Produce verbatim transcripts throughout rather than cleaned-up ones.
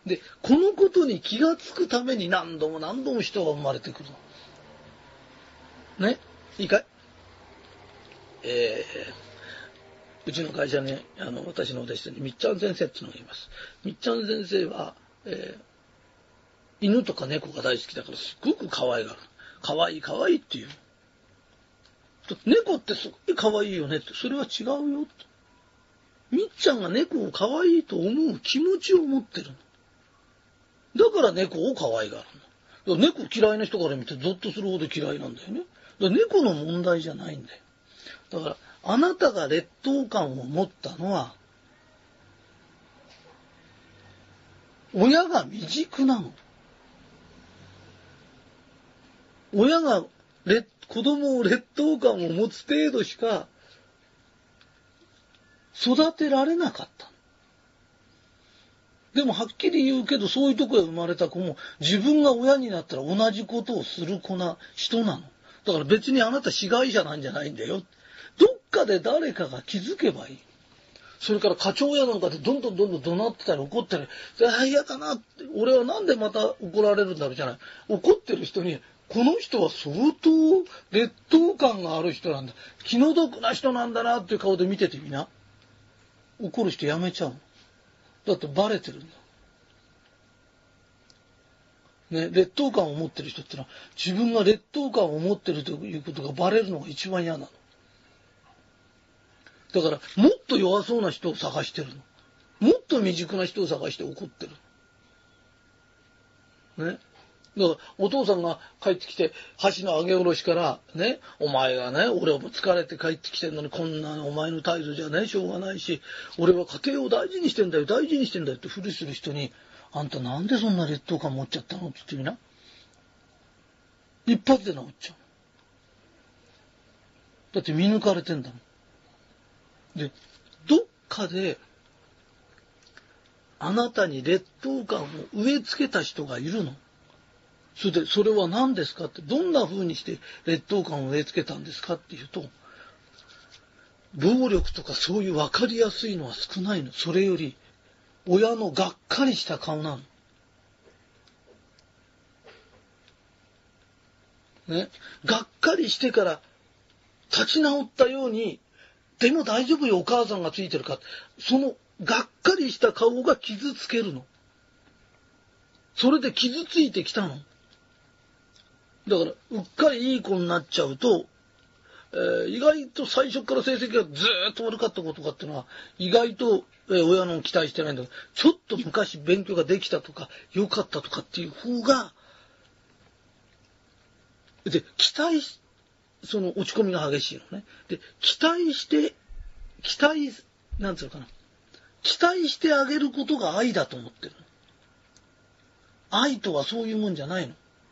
で、このことに気がつくために何度も何度も人が生まれてくるの。ね、いいかい？えー、うちの会社に、あの、私のお弟子にみっちゃん先生っていうのがいます。みっちゃん先生は、えー、犬とか猫が大好きだからすっごく可愛がる。可愛い可愛いっていう。猫ってすごい可愛いよねって、それは違うよって。みっちゃんが猫を可愛いと思う気持ちを持ってるの。だから猫を可愛がるの。だから猫嫌いな人から見てゾッとするほど嫌いなんだよね。だから猫の問題じゃないんだよ。だからあなたが劣等感を持ったのは親が未熟なの。親が子供を劣等感を持つ程度しか育てられなかった。でもはっきり言うけど、そういうとこへ生まれた子も自分が親になったら同じことをする子な人なの。だから別にあなた被害者なんじゃないんだよ。どっかで誰かが気づけばいい。それから課長やなんかでどんどんどんどん怒鳴ってたり怒ったり、ああ嫌だなって、俺はなんでまた怒られるんだろうじゃない。怒ってる人に、この人は相当劣等感がある人なんだ、気の毒な人なんだなっていう顔で見ててみな。怒る人やめちゃうの。だってバレてるんだ。ね、劣等感を持ってる人ってのは自分が劣等感を持ってるということがバレるのが一番嫌なの。だからもっと弱そうな人を探してるの。もっと未熟な人を探して怒ってる。ね。だからお父さんが帰ってきて橋の上げ下ろしからね、お前がね、俺はもう疲れて帰ってきてんのにこんなお前の態度じゃねしょうがないし、俺は家庭を大事にしてんだよ大事にしてんだよってふりする人に、あんたなんでそんな劣等感持っちゃったのって言ってみな。一発で治っちゃう。だって見抜かれてんだもん。で、どっかであなたに劣等感を植え付けた人がいるの。それで、それは何ですかって、どんな風にして劣等感を植え付けたんですかっていうと、暴力とかそういう分かりやすいのは少ないの。それより、親のがっかりした顔なの。ね。がっかりしてから立ち直ったように、でも大丈夫よお母さんがついてるか。そのがっかりした顔が傷つけるの。それで傷ついてきたの。だからうっかりいい子になっちゃうと、えー、意外と最初から成績がずーっと悪かった子とかっていうのは意外と、えー、親の期待してないんだけど、ちょっと昔勉強ができたとか良かったとかっていう方がで期待しその落ち込みが激しいのね。で期待して期待なんつうのかな期待してあげることが愛だと思ってるの。愛とはそういうもんじゃないの。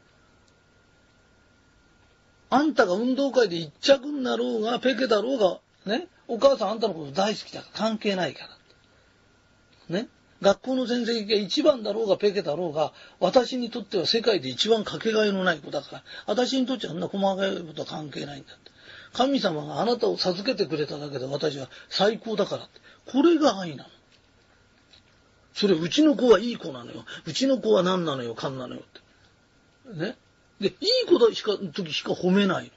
あんたが運動会で一着になろうがペケだろうがね、お母さんあんたのこと大好きだから関係ないからね。学校の成績が一番だろうがペケだろうが、私にとっては世界で一番かけがえのない子だから、私にとってはあんな細かいことは関係ないんだって。神様があなたを授けてくれただけで私は最高だからって。これが愛なの。それうちの子はいい子なのよ。うちの子は何なのよ、勘なのよって。ね。で、いい子だしか、時しか褒めない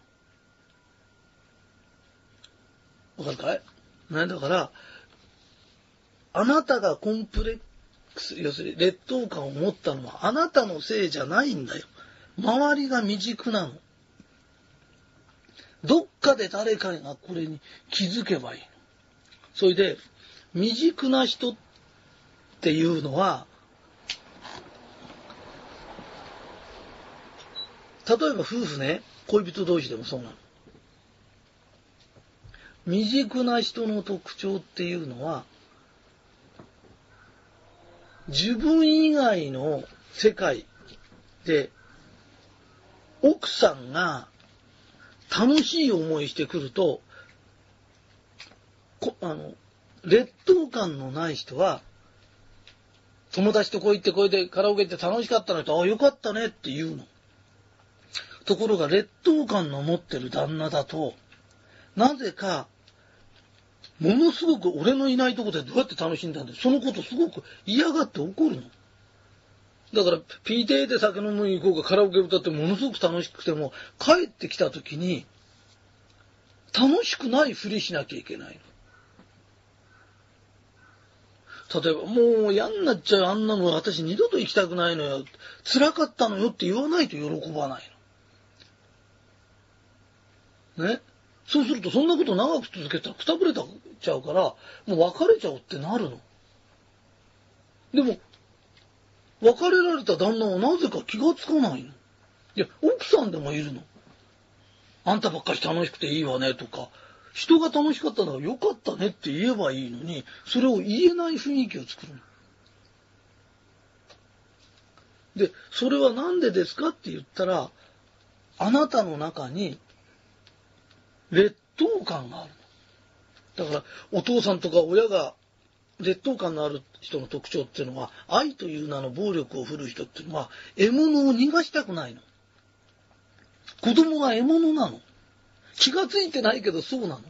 の。わかるかい？ね、だから、あなたがコンプレックス、要するに劣等感を持ったのはあなたのせいじゃないんだよ。周りが未熟なの。どっかで誰かがこれに気づけばいいの。それで、未熟な人っていうのは、例えば夫婦ね、恋人同士でもそうなの。未熟な人の特徴っていうのは、自分以外の世界で奥さんが楽しい思いしてくると、こあの劣等感のない人は友達とこう行ってこれでカラオケ行って楽しかったのと、ああよかったねって言うの。ところが劣等感の持ってる旦那だと、なぜかものすごく俺のいないとこでどうやって楽しんだんだよ、そのことすごく嫌がって怒るの。 だから、ピーティー で酒飲みに行こうかカラオケ歌ってものすごく楽しくても、帰ってきた時に、楽しくないふりしなきゃいけないの。例えば、もう嫌になっちゃうあんなの私二度と行きたくないのよ。辛かったのよって言わないと喜ばないの。ね。そうするとそんなこと長く続けたらくたぶれちゃうから、もう別れちゃおうってなるの。でも、別れられた旦那はなぜか気がつかないの。いや、奥さんでもいるの。あんたばっかり楽しくていいわねとか、人が楽しかったのはよかったねって言えばいいのに、それを言えない雰囲気を作るの。で、それはなんでですかって言ったら、あなたの中に劣等感があるの。だから、お父さんとか親が劣等感のある人の特徴っていうのは、愛という名の暴力を振るう人っていうのは、獲物を逃がしたくないの。子供が獲物なの。気がついてないけどそうなの。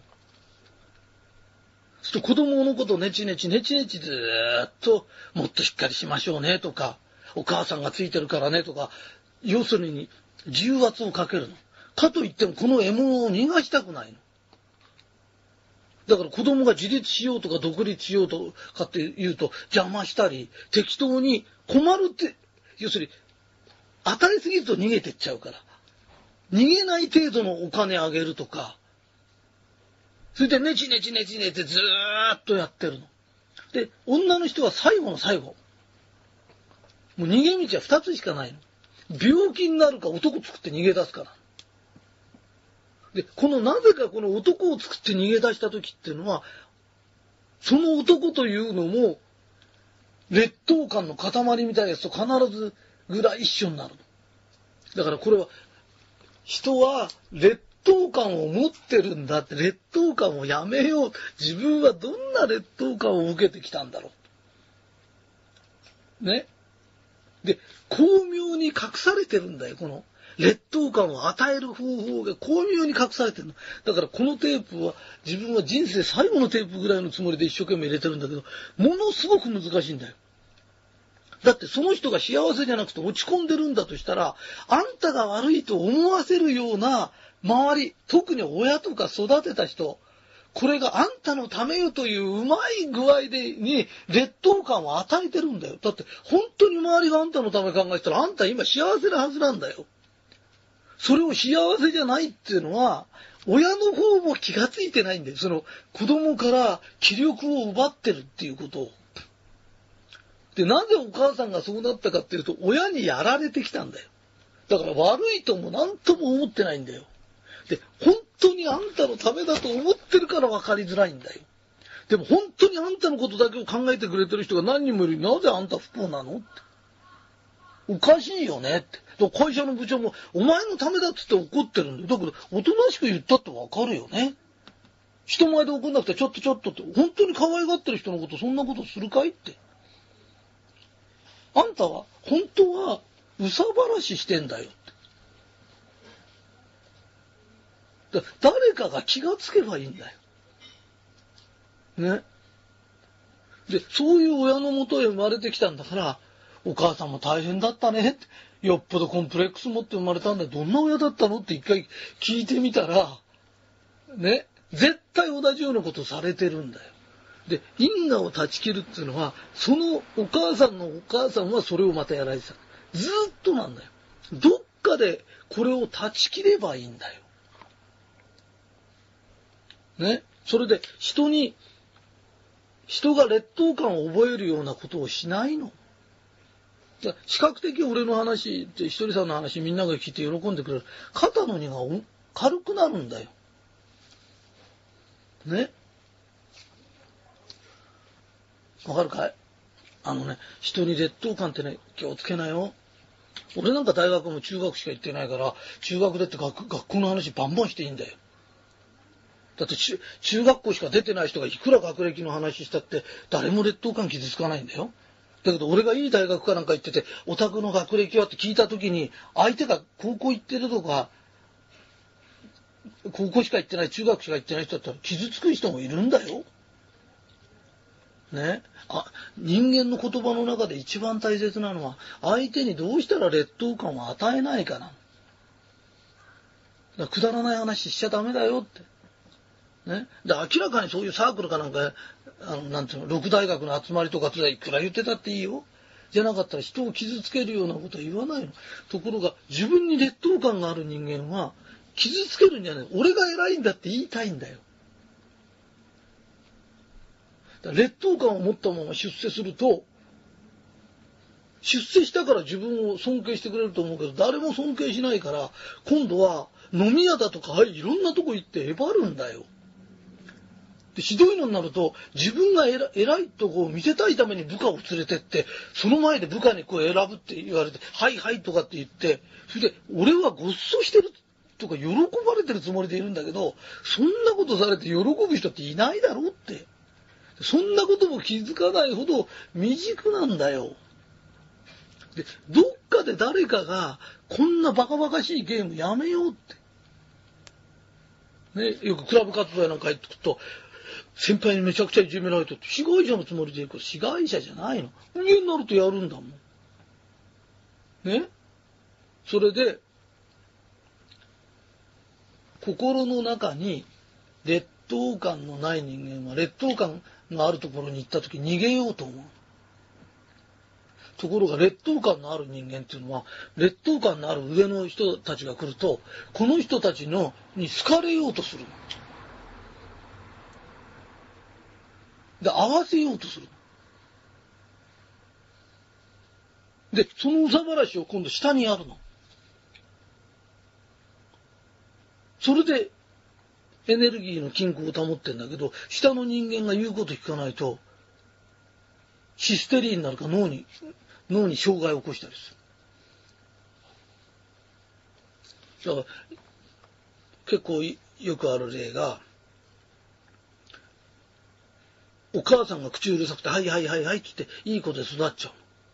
そうすると子供のことをネチネチネチネチずーっと、もっとしっかりしましょうねとか、お母さんがついてるからねとか、要するに重圧をかけるの。かといってもこの獲物を逃がしたくないの。だから子供が自立しようとか独立しようとかって言うと邪魔したり、適当に困るって、要するに与えすぎると逃げてっちゃうから。逃げない程度のお金あげるとか、それでネチネチネチネチずーっとやってるの。で、女の人は最後の最後。もう逃げ道は二つしかないの。病気になるか男作って逃げ出すから。で、このなぜかこの男を作って逃げ出した時っていうのは、その男というのも、劣等感の塊みたいなやつと必ずぐらい一緒になるの。だからこれは、人は劣等感を持ってるんだって、劣等感をやめよう。自分はどんな劣等感を受けてきたんだろう。ね。で、巧妙に隠されてるんだよ、この。劣等感を与える方法が巧妙に隠されてるの。だからこのテープは自分は人生最後のテープぐらいのつもりで一生懸命入れてるんだけど、ものすごく難しいんだよ。だってその人が幸せじゃなくて落ち込んでるんだとしたら、あんたが悪いと思わせるような周り、特に親とか育てた人、これがあんたのためよといううまい具合でに劣等感を与えてるんだよ。だって本当に周りがあんたのため考えてたらあんた今幸せなはずなんだよ。それを幸せじゃないっていうのは、親の方も気がついてないんだよ。その子供から気力を奪ってるっていうことを。で、なぜお母さんがそうなったかっていうと、親にやられてきたんだよ。だから悪いとも何とも思ってないんだよ。で、本当にあんたのためだと思ってるから分かりづらいんだよ。でも本当にあんたのことだけを考えてくれてる人が何人もいる。なぜあんた不幸なのって。おかしいよねって。会社の部長も、お前のためだっつって怒ってるんだよ。だから、おとなしく言ったってわかるよね。人前で怒んなくて、ちょっとちょっとって、本当に可愛がってる人のこと、そんなことするかいって。あんたは、本当は、憂さ晴らししてんだよって。だ誰かが気がつけばいいんだよ。ね。で、そういう親のもとへ生まれてきたんだから、お母さんも大変だったねって。よっぽどコンプレックス持って生まれたんだよ。どんな親だったのって一回聞いてみたら、ね、絶対同じようなことされてるんだよ。で、因果を断ち切るっていうのは、そのお母さんのお母さんはそれをまたやられてた。ずーっとなんだよ。どっかでこれを断ち切ればいいんだよ。ね。それで人に、人が劣等感を覚えるようなことをしないの。視覚的俺の話ってひとりさんの話みんなが聞いて喜んでくれる。肩の荷が軽くなるんだよ。ね。わかるかい？あのね、人に劣等感ってね、気をつけなよ。俺なんか大学も中学しか行ってないから、中学でって 学, 学校の話バンバンしていいんだよ。だって中学校しか出てない人がいくら学歴の話したって誰も劣等感傷つかないんだよ。だけど俺がいい大学かなんか行ってて、お宅の学歴はって聞いたときに、相手が高校行ってるとか、高校しか行ってない、中学しか行ってない人だったら傷つく人もいるんだよ。 ね。あ、人間の言葉の中で一番大切なのは、相手にどうしたら劣等感を与えないかな。だからくだらない話しちゃダメだよって。ね。で、明らかにそういうサークルかなんか、あの、なんていうの、六大学の集まりとかっていくら言ってたっていいよ。じゃなかったら人を傷つけるようなことは言わないの。ところが、自分に劣等感がある人間は、傷つけるんじゃない。俺が偉いんだって言いたいんだよ。だから劣等感を持ったまま出世すると、出世したから自分を尊敬してくれると思うけど、誰も尊敬しないから、今度は飲み屋だとか、はい、いろんなとこ行ってえばるんだよ。で、ひどいのになると、自分が偉偉いとこを見せたいために部下を連れてって、その前で部下にこう選ぶって言われて、はいはいとかって言って、それで、俺はごっそしてるとか喜ばれてるつもりでいるんだけど、そんなことされて喜ぶ人っていないだろうって。そんなことも気づかないほど未熟なんだよ。で、どっかで誰かが、こんなバカバカしいゲームやめようって。ね、よくクラブ活動やなんか入ってくると、先輩にめちゃくちゃいじめられて、被害者のつもりでいく。被害者じゃないの。人間になるとやるんだもん。ね。それで、心の中に劣等感のない人間は、劣等感があるところに行った時逃げようと思う。ところが劣等感のある人間っていうのは、劣等感のある上の人たちが来ると、この人たちのに好かれようとする。で、合わせようとする。で、その憂さ晴らしを今度下にやるの。それでエネルギーの均衡を保ってんだけど、下の人間が言うこと聞かないと、ヒステリーになるか脳に、脳に障害を起こしたりする。だから結構よくある例が、お母さんが口うるさくて、はいはいはいはいって言って、いい子で育っちゃう。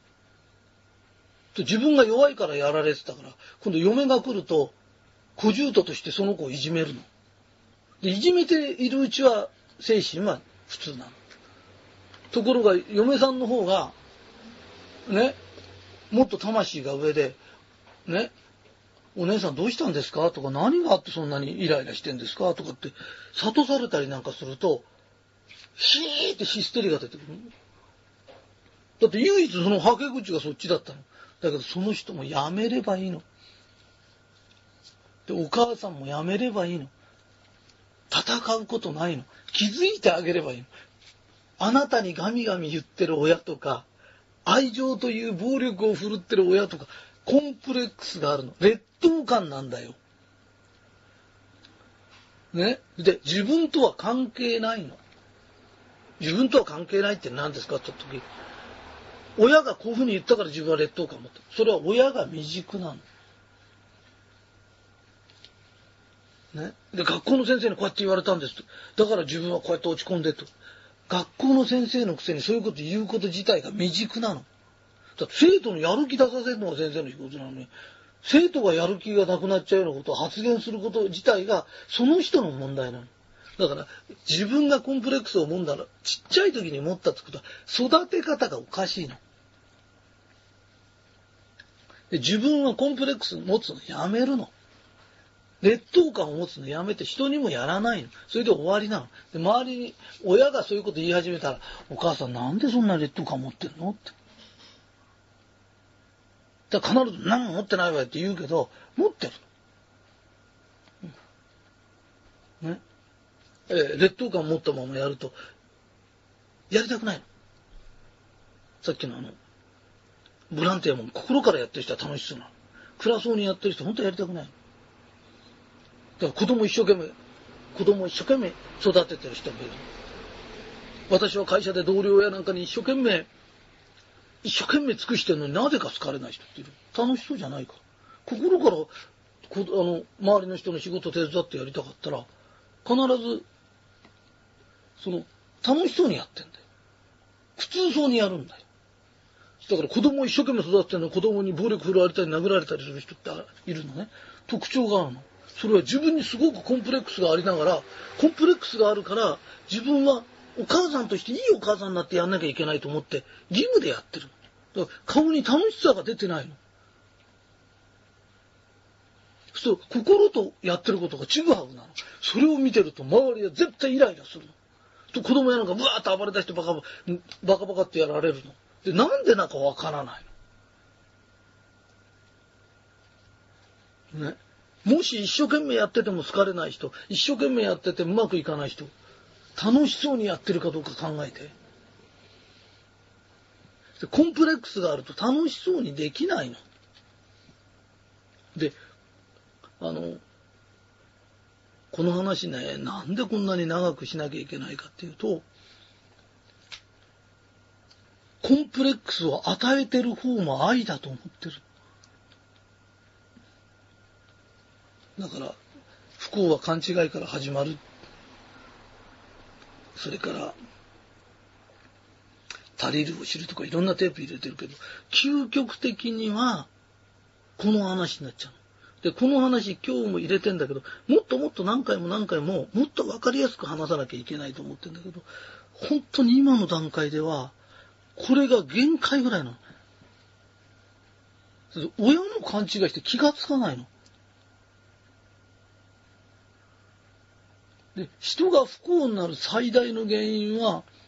自分が弱いからやられてたから、今度嫁が来ると、小獣人としてその子をいじめるの。で、いじめているうちは精神は普通なの。ところが、嫁さんの方が、ね、もっと魂が上で、ね、お姉さんどうしたんですかとか、何があってそんなにイライラしてんですかとかって、諭されたりなんかすると、ヒーってヒステリーが出てくる。だって唯一そのはけ口がそっちだったの。だけどその人もやめればいいの。で、お母さんもやめればいいの。戦うことないの。気づいてあげればいいの。あなたにガミガミ言ってる親とか、愛情という暴力を振るってる親とか、コンプレックスがあるの。劣等感なんだよ。ね。で、自分とは関係ないの。自分とは関係ないって何ですかって言った時、親がこういうふうに言ったから自分は劣等感を持った。それは親が未熟なの。ね。で、学校の先生にこうやって言われたんですと。だから自分はこうやって落ち込んでと。学校の先生のくせにそういうこと言うこと自体が未熟なの。だ生徒のやる気出させるのが先生の仕事なのに、生徒がやる気がなくなっちゃうようなことを発言すること自体がその人の問題なの。だから自分がコンプレックスを持んだら、ちっちゃい時に持ったってことは育て方がおかしいの。で、自分はコンプレックスを持つのやめるの。劣等感を持つのやめて人にもやらないの。それで終わりなの。で、周りに親がそういうこと言い始めたら、お母さんなんでそんな劣等感持ってんのって。だから必ず何も持ってないわよって言うけど、持ってるの。うん、ね。えー、劣等感を持ったままやると、やりたくないの。さっきのあの、ボランティアも心からやってる人は楽しそうなの。暗そうにやってる人本当はやりたくないの。だから子供一生懸命、子供一生懸命育ててる人もいる。私は会社で同僚やなんかに一生懸命、一生懸命尽くしてるのになぜか好かれない人っている。楽しそうじゃないから。心からこあの周りの人の仕事手伝ってやりたかったら、必ず、その、楽しそうにやってんだよ。苦痛そうにやるんだよ。だから子供を一生懸命育ててるのに子供に暴力振るわれたり殴られたりする人っているのね。特徴があるの。それは自分にすごくコンプレックスがありながら、コンプレックスがあるから自分はお母さんとしていいお母さんになってやんなきゃいけないと思って義務でやってる。だから顔に楽しさが出てないの。そう、心とやってることがちぐはぐなの。それを見てると周りは絶対イライラするの。と子供やなんかブワーッと暴れ出してバカババカバカってやられるの。で、なんでなんかわからないの。ね。もし一生懸命やってても好かれない人、一生懸命やっててうまくいかない人、楽しそうにやってるかどうか考えて。でコンプレックスがあると楽しそうにできないの。で、あの、この話ね、なんでこんなに長くしなきゃいけないかっていうと、コンプレックスを与えてる方も愛だと思ってる。だから、不幸は勘違いから始まる。それから、足りるを知るとかいろんなテープ入れてるけど、究極的には、この話になっちゃう。で、この話今日も入れてんだけど、もっともっと何回も何回も、もっと分かりやすく話さなきゃいけないと思ってんだけど、本当に今の段階では、これが限界ぐらいなの。親も勘違いして気がつかないの。で、人が不幸になる最大の原因は、